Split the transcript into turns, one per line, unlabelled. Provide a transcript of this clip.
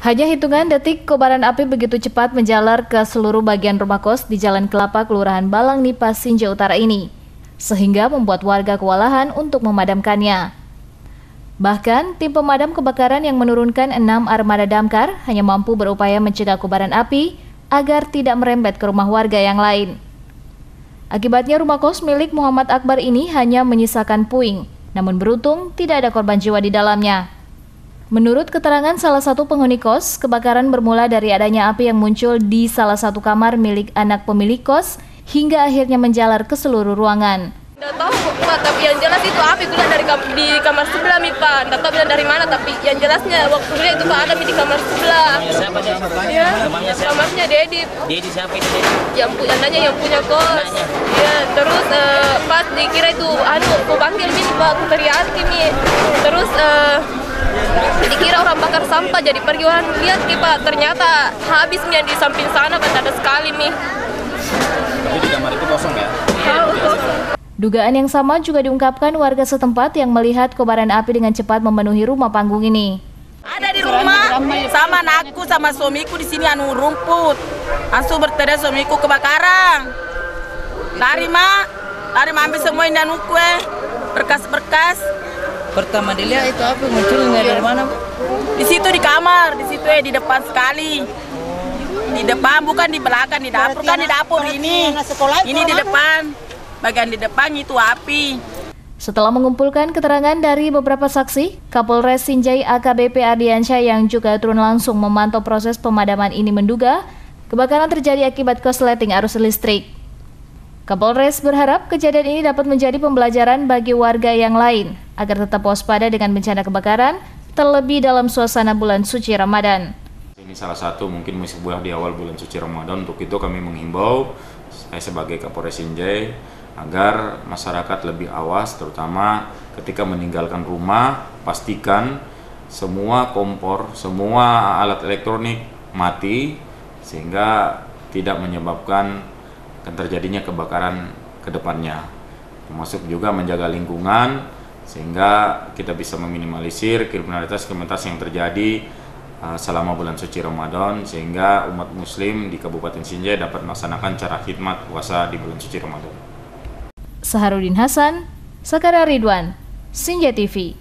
Hanya hitungan detik, kobaran api begitu cepat menjalar ke seluruh bagian rumah kos di Jalan Kelapa, Kelurahan Balang Nipa, Sinja Utara ini, sehingga membuat warga kewalahan untuk memadamkannya. Bahkan, tim pemadam kebakaran yang menurunkan 6 armada damkar hanya mampu berupaya mencegah kobaran api agar tidak merembet ke rumah warga yang lain. Akibatnya rumah kos milik Muhammad Akbar ini hanya menyisakan puing, namun beruntung tidak ada korban jiwa di dalamnya. Menurut keterangan salah satu penghuni kos, kebakaran bermula dari adanya api yang muncul di salah satu kamar milik anak pemilik kos hingga akhirnya menjalar ke seluruh ruangan.
Nggak tahu Pak, tapi yang jelas itu api keluar dari di kamar sebelah Pak. Nggak tahu bilang dari mana, tapi yang jelasnya waktu lihat itu Pak ada di kamar sebelah.
Siapa dia?
Ya,
Kamarnya
Dedi.
Dedi siapa itu?
Yang punya kos. Ya, terus pas dikira itu aku panggil ini Pak, aku teriak ini. Terus dikira orang bakar sampah, jadi pergi orang lihat Pak, ternyata habis nih di samping sana Pak, ada sekali nih.
Tapi di kamar itu kosong ya?
Kosong.
Dugaan yang sama juga diungkapkan warga setempat yang melihat kobaran api dengan cepat memenuhi rumah panggung ini.
Ada di rumah sama anakku sama suamiku di sini rumput. Langsung berteriak suamiku kebakaran. Lari ambil semua ini berkas-berkas.
Pertama dilihat itu api munculnya dari mana?
Di situ di kamar, di situ di depan sekali. Di depan, bukan di belakang, di dapur kan di dapur ini. Ini di depan. Bagian di depan itu api.
Setelah mengumpulkan keterangan dari beberapa saksi, Kapolres Sinjai AKBP Ardiansyah yang juga turun langsung memantau proses pemadaman ini menduga kebakaran terjadi akibat korsleting arus listrik. Kapolres berharap kejadian ini dapat menjadi pembelajaran bagi warga yang lain agar tetap waspada dengan bencana kebakaran, terlebih dalam suasana bulan suci Ramadan.
Ini salah satu mungkin musibah di awal bulan suci Ramadan. Untuk itu kami menghimbau, saya sebagai Kapolres Sinjai, agar masyarakat lebih awas, terutama ketika meninggalkan rumah, pastikan semua kompor, semua alat elektronik mati, sehingga tidak menyebabkan terjadinya kebakaran ke depannya. Termasuk juga menjaga lingkungan, sehingga kita bisa meminimalisir kriminalitas yang terjadi selama bulan suci Ramadan, sehingga umat muslim di Kabupaten Sinjai dapat melaksanakan cara khidmat puasa di bulan suci Ramadan.
Saharudin Hasan, Sekara Ridwan, Sinja TV.